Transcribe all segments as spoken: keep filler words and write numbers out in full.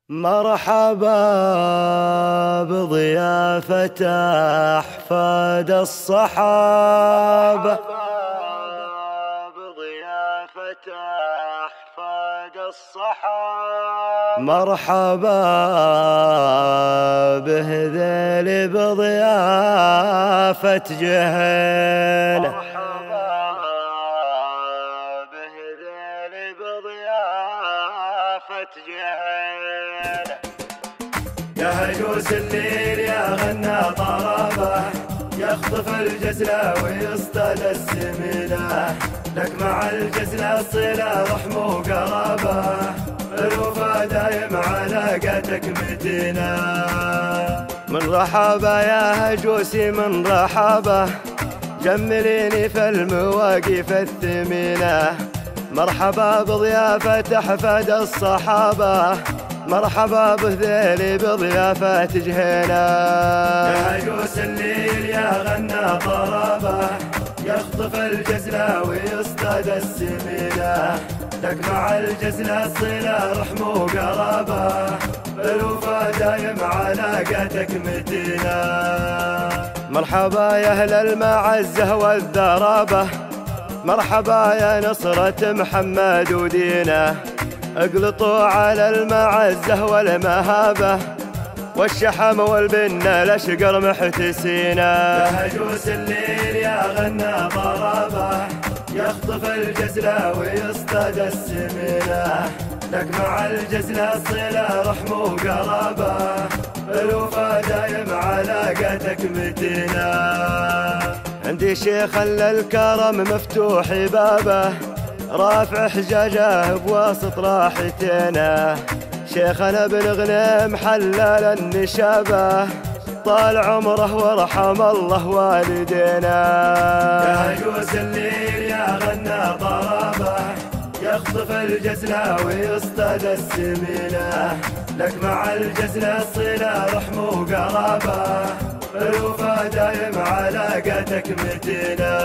مرحبا بضيافة أحفاد الصحابة، بضيافة أحفاد الصحابة، مرحبا بهذيل بضيافة جهينة، مرحبا بهذيل بضيافة جهينة. يا هجوس الليل يا غنى طربه، يخطف الجزلة ويصطاد السمينة، لك مع الجزلة صلة رحم وقرابة، الوفا دايم علاقتك متينة. من رحابة يا هجوسي من رحابة، جمليني في المواقف الثمينة، مرحبا بضيافة أحفاد الصحابة، مرحبا بهذيل بضيافة جهينة. يا هجوس الليل يا غنى طربه، يخطف الجزلة ويصطاد السمينة، لك مع الجزلة صلة رحم وقرابة، الوفا دايم علاقتك متينة. مرحبا يا أهل المعزة والذرابة، مرحبا يا نصرة محمد ودينه، اقلطوا على المعزة والمهابة، والشحم والبنة الأشقر محتسينا. يا هجوس الليل يا غنى طربه، يخطف الجزلة ويصطاد السمينة، لك مع الجزلة صلة رحم وقرابة، الوفا دايم علاقتك متينة. عندي شيخ للكرم مفتوح بابه، رافع حجاجه بواسط راحتنا، شيخنا بن غنيم حلال النشابه، طال عمره ورحم الله والدينا. يا هجوس الليل يا غنى طربه، يخطف الجزلة ويصطاد السمينة، لك مع الجزلة صلة رحم وقرابة، الوفا دايم علاقتك متينة.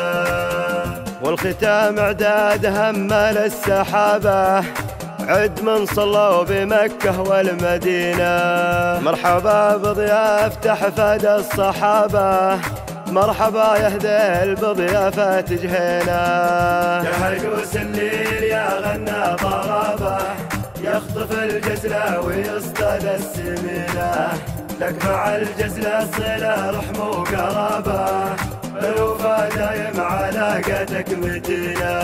والختام اعداد همال السحابة، عد من صلوا بمكة والمدينة، مرحبا بضيافة أحفاد الصحابة، مرحبا يا هذيل بضيافة جهينة. يا هجوس الليل يا غنى طربه، يخطف الجزلة ويصطاد السمينة، لك مع الجزلة صلة رحم وقرابة، الوفا دايم علاقتك متينة.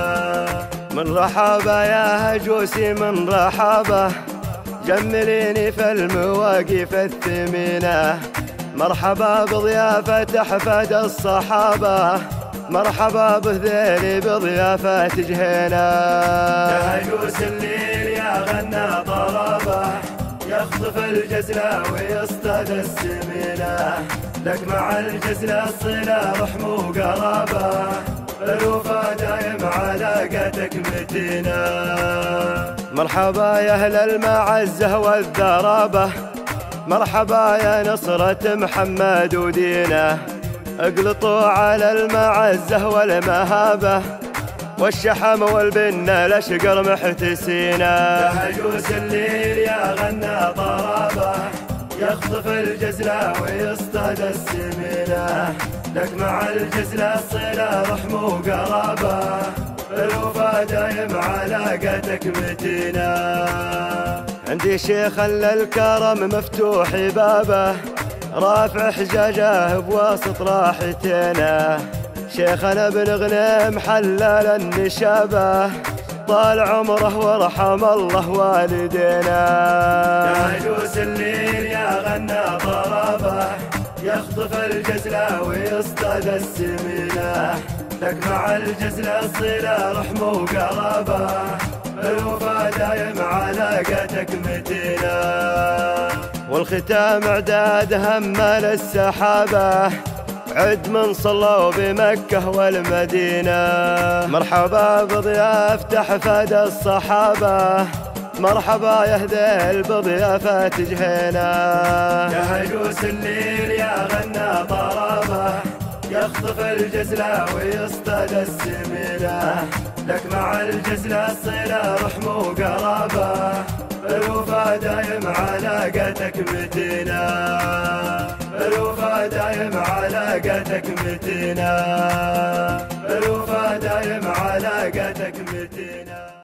من رحابة يا هجوسي من رحابة، جمليني في المواقف الثمينة، مرحبا بضيافة أحفاد الصحابة، مرحبا بهذيل بضيافة جهينة. يا هجوس الليل يا غنى طربه، يخطف الجزلة ويصطاد السمينة، لك مع الجزلة صلة رحم وقرابة، الوفا دايم علاقتك متينة. مرحبا يا أهل المعزة والذرابة، مرحبا يا نصرة محمد ودينه، اقلطوا على المعزة والمهابة، والشحم والبنة الأشقر محتسينا. يا هجوس الليل يا غنى طربه، يخطف الجزلة ويصطاد السمينة، لك مع الجزلة صلة رحم وقرابة، الوفا دايم علاقتك متينة. عندي شيخ للكرم مفتوح بابه، رافع حجاجه بواسط راحتنا، شيخنا بن غنيم حلال النشابه، طال عمره ورحم الله والدينا. يا هجوس الليل يا غنى طربه، يخطف الجزلة ويصطاد السمينة، لك مع الجزلة صلة رحم وقرابة، الوفا دايم علاقتك متينة. والختام اعداد همال السحابة، عد من صلوا بمكة والمدينة، مرحبا بضيافة أحفاد الصحابة، مرحبا يا هذيل بضيافة جهينة. يا هجوس الليل يا غنى طربه، يخطف الجزلة ويصطاد السمينة، لك مع الجزلة صلة رحم وقرابة، الوفا دايم علاقتك متينة، الوفا دايم علاقتك متينة، الوفا دايم علاقتك متينة.